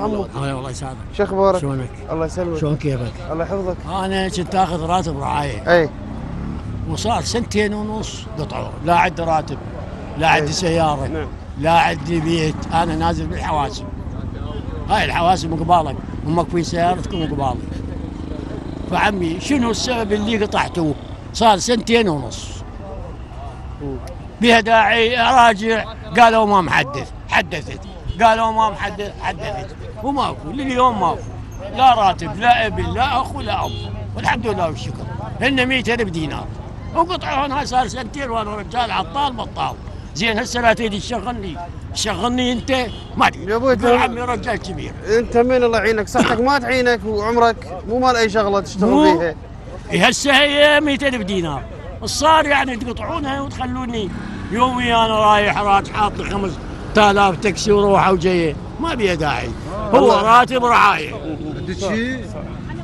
عمو. الله يسعدك. شو اخبارك؟ شلونك؟ الله يسلمك. شلون كيفك؟ الله يحفظك. انا كنت اخذ راتب رعايه. اي. وصار 2.5 سنين قطعوا، لا عندي راتب، لا عندي سياره، نعم. لا عندي بيت، انا نازل بالحواسب. هاي الحواسب من قبالك، امك في سيارتك من قبالك. فعمي شنو السبب اللي قطعته؟ صار 2.5 سنين. بها داعي اراجع، قالوا ما محدث، حدثت، قالوا ما محدث، حدثت، وماكو لليوم ماكو، لا راتب، لا ابن، لا اخ، ولا اب، والحمد لله والشكر. هن 100,000 دينار وقطعوا. هاي صار 2 سنين وانا رجال عطال بطال. زين هسه لا تريد تشغلني انت ما تقدر. يا ابوي يقول عمي رجال كبير. انت من الله يعينك، صحتك ما تعينك وعمرك مو مال اي شغله تشتغل فيها. هسه هي 100,000 دينار صار يعني تقطعونها وتخلوني يومي انا رايح حاط لي 5,000 تاكسي وروحه وجايه، ما بيها داعي. هو راتب رعايه. عندك شيء؟